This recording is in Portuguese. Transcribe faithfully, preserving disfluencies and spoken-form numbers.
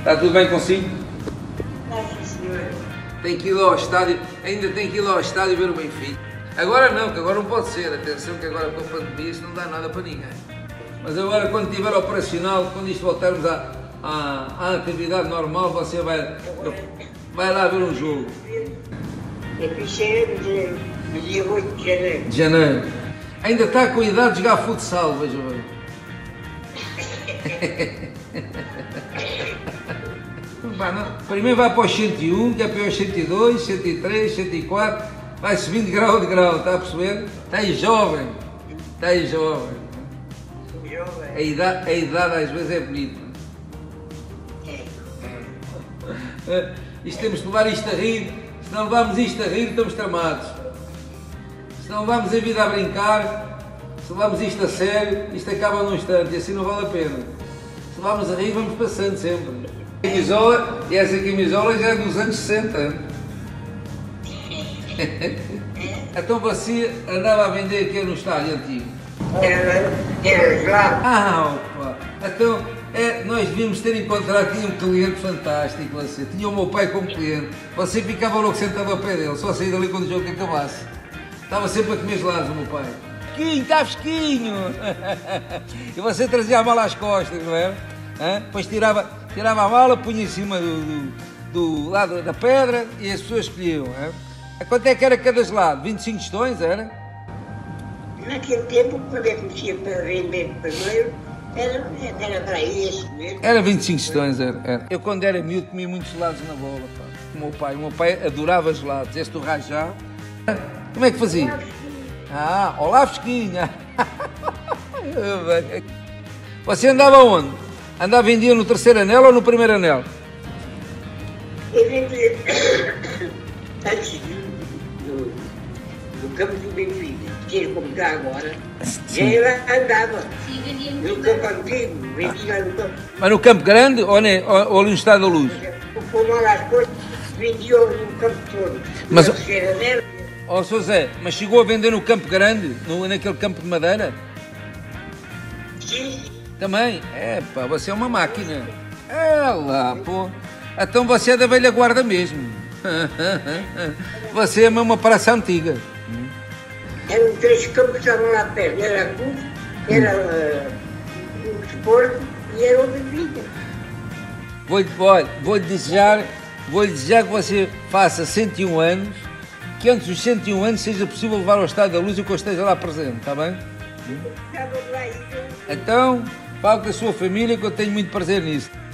Está tudo bem consigo? Nossa Senhora. Tem que ir ao estádio, ainda tem que ir ao estádio ver o Benfica. Agora não, que agora não pode ser. Atenção que agora com a pandemia isso não dá nada para ninguém. Mas agora quando estiver operacional, quando isto voltarmos à, à, à atividade normal, você vai, vai lá ver um jogo. É ficheiro de dia oito de janeiro. De janeiro. Ainda está com a idade de jogar futsal, veja bem. Primeiro vai para os cento e um, que é para os cento e dois, cento e três, cento e quatro, vai subindo de grau de grau, está a perceber? Está aí jovem, está aí jovem. A idade, a idade às vezes é bonita. É. Isto temos de levar isto a rir, se não levarmos isto a rir estamos tramados. Se não levamos a vida a brincar, se levamos isto a sério, isto acaba num instante e assim não vale a pena. Se vamos a rir vamos passando sempre. Camisola, e essa camisola já é dos anos sessenta. Então você andava a vender aqui no estádio antigo? Era, era lá. Ah, opa! Então é, nós devíamos ter encontrado aqui um cliente fantástico. Você tinha o meu pai como cliente. Você ficava logo sentado ao pé dele, só sair dali quando o jogo acabasse. Estava sempre a comer gelados o meu pai. Fresquinho, está fresquinho! E você trazia a mala às costas, não era? Hã? Depois tirava, tirava a mala, punha em cima do, do, do lado da pedra e as pessoas escolhiam. Hein? Quanto é que era cada gelado? vinte e cinco tostões, era? Naquele tempo, quando eu comecei para vender primeiro, era, era para isso mesmo. Era vinte e cinco tostões, era, era. Eu quando era miúdo comia muitos gelados na bola, pá. O meu pai, o meu pai adorava gelados. Este do Rajá. Como é que fazia? Ah, olá fresquinha! Você andava onde? Andava vendia no terceiro anel ou no primeiro anel? Eu vendia antes do, do campo do Benfica, que era como está agora, já eu andava no campo antigo, vendia lá no campo. Mas no Campo Grande ou, ne, ou, ou no Estado da Luz? Fomos lá às coisas, vendia no campo todo. Mas, no terceiro anel. ó, Sr. Zé, mas chegou a vender no Campo Grande, no, naquele campo de madeira? Sim. Também? É, pá, você é uma máquina. É lá, pô. Então você é da velha guarda mesmo. Você é uma praça antiga. Eram três campos que estavam lá perto. Era a Cruz, era uh, o Desporto e era o Benfica. Vou-lhe vou desejar, vou desejar que você faça cento e um anos, que antes dos cento e um anos seja possível levar ao Estado da Luz e que eu esteja lá presente, está bem? Estava lá e eu... Então, fale com a sua família que eu tenho muito prazer nisso.